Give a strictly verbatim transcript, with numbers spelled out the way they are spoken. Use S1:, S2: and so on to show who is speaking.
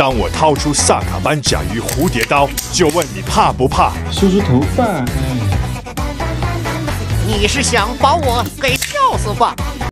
S1: 当我掏出萨卡班斩鱼蝴蝶刀，就问你怕不怕？
S2: 梳梳头发，哎。
S3: 你是想把我给笑死吧？